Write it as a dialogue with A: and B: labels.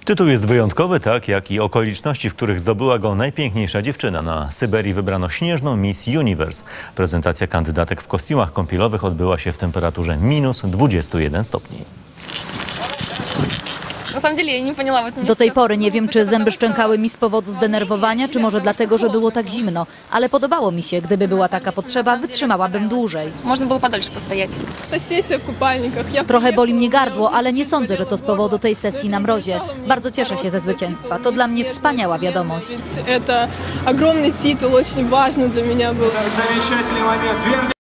A: Tytuł jest wyjątkowy, tak jak i okoliczności, w których zdobyła go najpiękniejsza dziewczyna. Na Syberii wybrano śnieżną Miss Universe. Prezentacja kandydatek w kostiumach kąpielowych odbyła się w temperaturze minus 21 stopni.
B: Do tej pory nie wiem, czy zęby szczękały mi z powodu zdenerwowania, czy może dlatego, że było tak zimno. Ale podobało mi się. Gdyby była taka potrzeba, wytrzymałabym dłużej.
C: Można było подольше постоять.
B: Trochę boli mnie gardło, ale nie sądzę, że to z powodu tej sesji na mrozie. Bardzo cieszę się ze zwycięstwa. To dla mnie wspaniała wiadomość.
D: To ogromny tytuł, очень ważny dla mnie był.